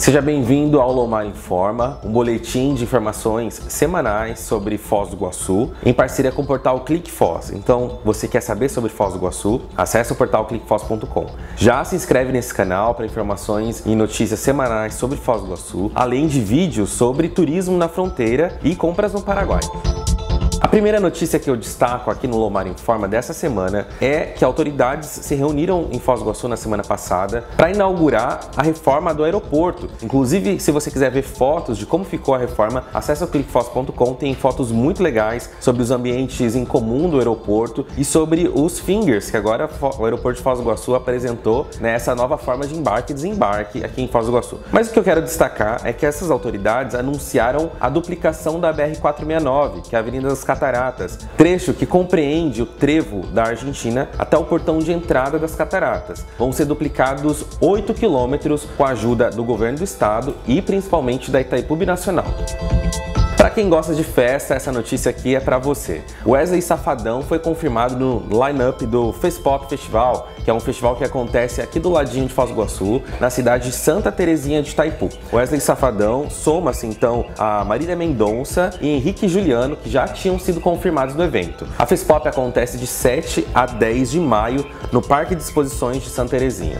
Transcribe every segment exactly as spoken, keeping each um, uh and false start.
Seja bem-vindo ao Lomar Informa, um boletim de informações semanais sobre Foz do Iguaçu, em parceria com o portal CliqueFoz. Então, você quer saber sobre Foz do Iguaçu? Acesse o portal clique foz ponto com. Já se inscreve nesse canal para informações e notícias semanais sobre Foz do Iguaçu, além de vídeos sobre turismo na fronteira e compras no Paraguai. A primeira notícia que eu destaco aqui no Lomar Informa dessa semana é que autoridades se reuniram em Foz do Iguaçu na semana passada para inaugurar a reforma do aeroporto. Inclusive, se você quiser ver fotos de como ficou a reforma, acesse o clique foz ponto com, tem fotos muito legais sobre os ambientes em comum do aeroporto e sobre os fingers, que agora o aeroporto de Foz do Iguaçu apresentou nessa nova forma de embarque e desembarque aqui em Foz do Iguaçu. Mas o que eu quero destacar é que essas autoridades anunciaram a duplicação da B R quatrocentos e sessenta e nove, que é a Avenida das Cataratas, trecho que compreende o trevo da Argentina até o portão de entrada das cataratas. Vão ser duplicados oito quilômetros com a ajuda do governo do estado e principalmente da Itaipu Binacional. Para quem gosta de festa, essa notícia aqui é para você. Wesley Safadão foi confirmado no line-up do Fespop Festival, que é um festival que acontece aqui do ladinho de Foz do Iguaçu, na cidade de Santa Terezinha de Itaipu. Wesley Safadão soma-se então a Marília Mendonça e Henrique Juliano, que já tinham sido confirmados no evento. A Fespop acontece de sete a dez de maio no Parque de Exposições de Santa Terezinha.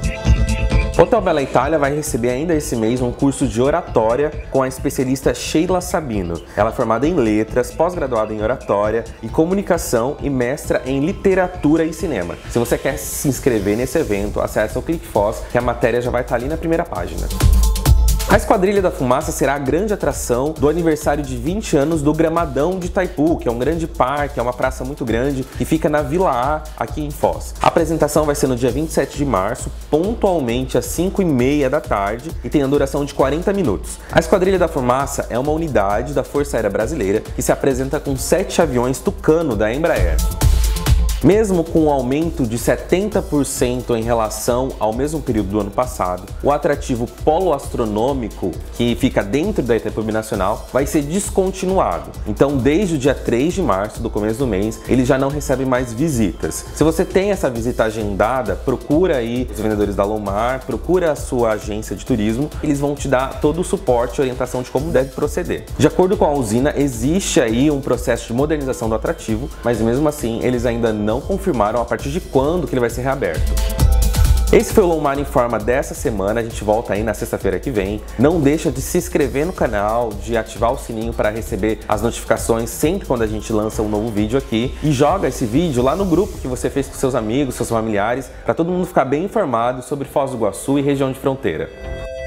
O Hotel Bela Itália vai receber ainda esse mês um curso de oratória com a especialista Sheila Sabino. Ela é formada em letras, pós-graduada em oratória e comunicação e mestra em literatura e cinema. Se você quer se inscrever nesse evento, acesse o CliqueFoz, que a matéria já vai estar ali na primeira página. A Esquadrilha da Fumaça será a grande atração do aniversário de vinte anos do Gramadão de Itaipu, que é um grande parque, é uma praça muito grande que fica na Vila A, aqui em Foz. A apresentação vai ser no dia vinte e sete de março, pontualmente às cinco e meia da tarde, e tem a duração de quarenta minutos. A Esquadrilha da Fumaça é uma unidade da Força Aérea Brasileira que se apresenta com sete aviões Tucano da Embraer. Mesmo com um aumento de setenta por cento em relação ao mesmo período do ano passado, o atrativo polo astronômico, que fica dentro da Itaipu Binacional, vai ser descontinuado. Então, desde o dia três de março, do começo do mês, ele já não recebe mais visitas. Se você tem essa visita agendada, procura aí os vendedores da Lomar, procura a sua agência de turismo, eles vão te dar todo o suporte e orientação de como deve proceder. De acordo com a usina, existe aí um processo de modernização do atrativo, mas mesmo assim, eles ainda não não confirmaram a partir de quando que ele vai ser reaberto. Esse foi o Lomar Informa dessa semana, a gente volta aí na sexta-feira que vem. Não deixa de se inscrever no canal, de ativar o sininho para receber as notificações sempre quando a gente lança um novo vídeo aqui. E joga esse vídeo lá no grupo que você fez com seus amigos, seus familiares, para todo mundo ficar bem informado sobre Foz do Iguaçu e região de fronteira.